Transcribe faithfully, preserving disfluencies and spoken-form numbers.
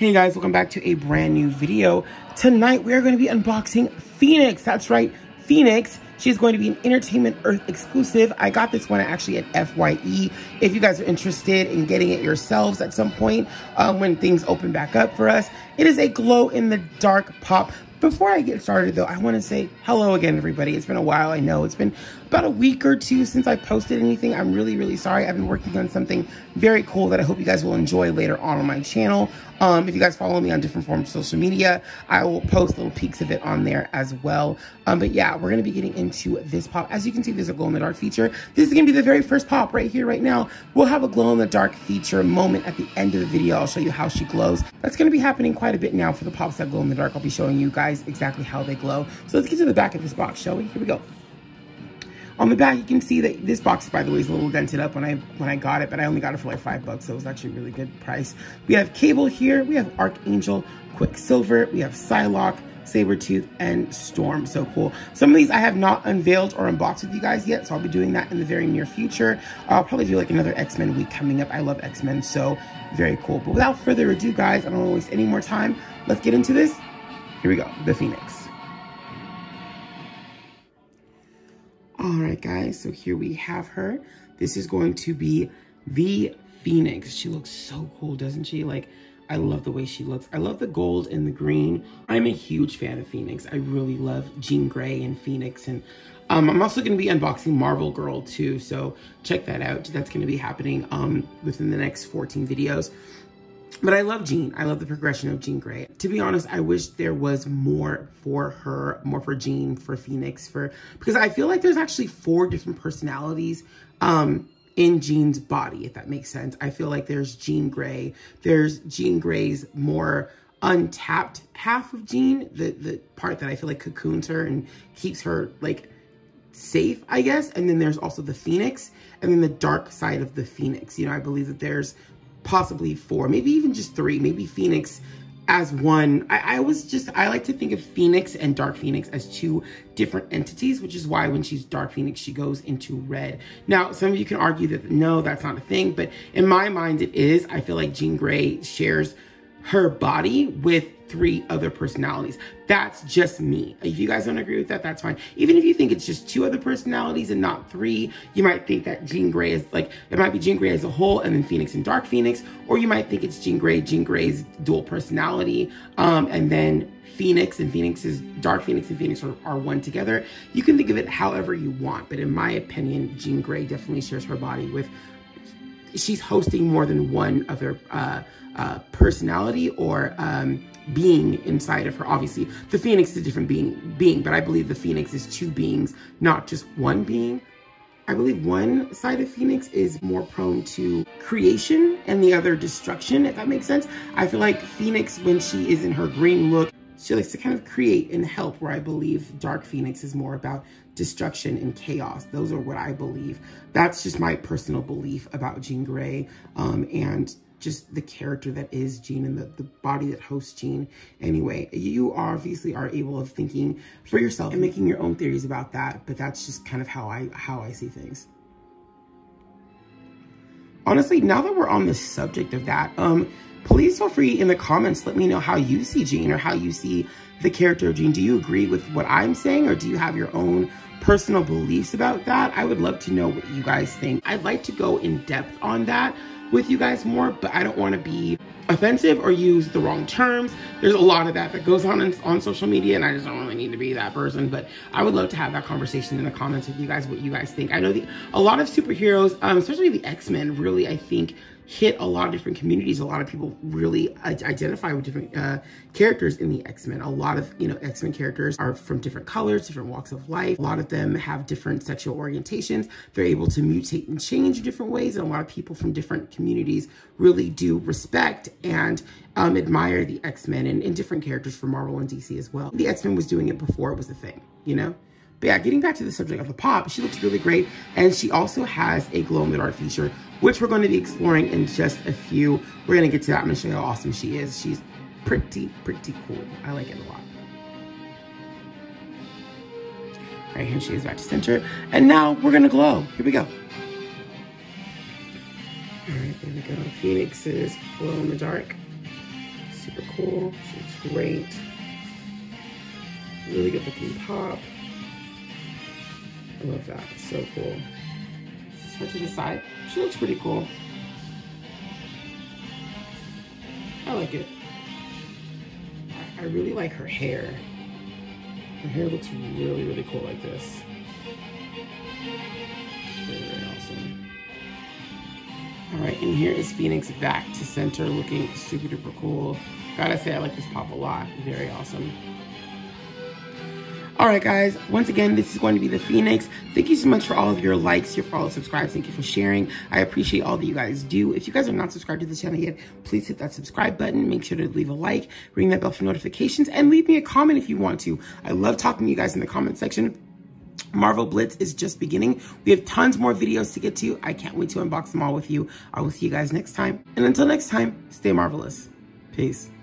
Hey guys, welcome back to a brand new video. Tonight we are going to be unboxing Phoenix. That's right, Phoenix. She's going to be an Entertainment Earth exclusive. I got this one actually at F Y E. If you guys are interested in getting it yourselves at some point um, when things open back up for us, it is a glow-in-the-dark pop. Before I get started though, I want to say hello again, everybody. It's been a while, I know. It's been about a week or two since I posted anything. I'm really, really sorry. I've been working on something very cool that I hope you guys will enjoy later on on my channel. Um, if you guys follow me on different forms of social media, I will post little peeks of it on there as well. Um, but yeah, we're going to be getting into this pop. As you can see, there's a glow-in-the-dark feature. This is going to be the very first pop right here, right now. We'll have a glow-in-the-dark feature moment at the end of the video. I'll show you how she glows. That's going to be happening quite a bit now for the pops that glow in the dark. I'll be showing you guys exactly how they glow. So let's get to the back of this box, shall we? Here we go. On the back, you can see that this box, by the way, is a little dented up when I when I got it, but I only got it for like five bucks, so it was actually a really good price. We have Cable here, we have Archangel, Quicksilver, we have Psylocke, Sabretooth, and Storm. So cool. Some of these I have not unveiled or unboxed with you guys yet, so I'll be doing that in the very near future. I'll probably do like another X-Men week coming up. I love X-Men, so very cool. But without further ado, guys, I don't want to waste any more time. Let's get into this. Here we go, the Phoenix. All right, guys, so here we have her. This is going to be the Phoenix. She looks so cool, doesn't she? Like, I love the way she looks. I love the gold and the green. I'm a huge fan of Phoenix. I really love Jean Grey and Phoenix. And um, I'm also going to be unboxing Marvel Girl too, so check that out. That's going to be happening um, within the next fourteen videos. But I love Jean. I love the progression of Jean Grey. To be honest, I wish there was more for her, more for Jean, for Phoenix, for because I feel like there's actually four different personalities um, in Jean's body, if that makes sense. I feel like there's Jean Grey. There's Jean Grey's more untapped half of Jean, the, the part that I feel like cocoons her and keeps her like safe, I guess. And then there's also the Phoenix, and then the dark side of the Phoenix. You know, I believe that there's possibly four, maybe even just three, maybe Phoenix as one. I, I was just, I like to think of Phoenix and Dark Phoenix as two different entities, which is why when she's Dark Phoenix, she goes into red. Now, some of you can argue that no, that's not a thing, but in my mind it is. I feel like Jean Grey shares her body with three other personalities. That's just me. If you guys don't agree with that, that's fine. Even if you think it's just two other personalities and not three, you might think that Jean Grey is like, it might be Jean Grey as a whole and then Phoenix and Dark Phoenix, or you might think it's Jean Grey, Jean Grey's dual personality, um, and then Phoenix and Phoenix's Dark Phoenix and Phoenix are, are one together. You can think of it however you want, but in my opinion, Jean Grey definitely shares her body with, she's hosting more than one other uh, uh, personality or um, being inside of her. Obviously, the Phoenix is a different being, being, but I believe the Phoenix is two beings, not just one being. I believe one side of Phoenix is more prone to creation and the other destruction, if that makes sense. I feel like Phoenix, when she is in her green look, she likes to kind of create and help, where I believe Dark Phoenix is more about destruction and chaos. Those are what I believe. That's just my personal belief about Jean Grey um, and just the character that is Jean and the, the body that hosts Jean. Anyway, you obviously are able of thinking for yourself and making your own theories about that, but that's just kind of how I, how I see things. Honestly, now that we're on the subject of that, um, please feel free in the comments, let me know how you see Jean or how you see the character of Jean. Do you agree with what I'm saying, or do you have your own personal beliefs about that? I would love to know what you guys think. I'd like to go in depth on that with you guys more, but I don't want to be offensive or use the wrong terms. There's a lot of that that goes on in, on social media, and I just don't really need to be that person, but I would love to have that conversation in the comments with you guys, what you guys think. I know the, a lot of superheroes, um, especially the X-Men, really, I think, hit a lot of different communities. A lot of people really identify with different uh, characters in the X-Men. A lot of, you know, X-Men characters are from different colors, different walks of life. A lot of them have different sexual orientations. They're able to mutate and change in different ways. And a lot of people from different communities really do respect and um, admire the X-Men and, and different characters from Marvel and D C as well. The X-Men was doing it before it was a thing, you know? But yeah, getting back to the subject of the pop, she looks really great. And she also has a glow-in-the-dark feature, which we're going to be exploring in just a few. We're going to get to that. I'm going to show you how awesome she is. She's pretty, pretty cool. I like it a lot. Right here, she is back to center. And now we're going to glow. Here we go. All right, there we go. Phoenix's glow in the dark. Super cool. She looks great. Really good looking pop. I love that. It's so cool. Just her to the side. She looks pretty cool. I like it. I really like her hair. Her hair looks really, really cool like this. Very, very awesome. All right, and here is Phoenix back to center, looking super duper cool. Gotta say, I like this pop a lot. Very awesome. All right, guys, once again, this is going to be the Phoenix. Thank you so much for all of your likes, your follows, subscribes. Thank you for sharing. I appreciate all that you guys do. If you guys are not subscribed to the channel yet, please hit that subscribe button. Make sure to leave a like, ring that bell for notifications, and leave me a comment if you want to. I love talking to you guys in the comment section. Marvel Blitz is just beginning. We have tons more videos to get to. I can't wait to unbox them all with you. I will see you guys next time. And until next time, stay marvelous. Peace.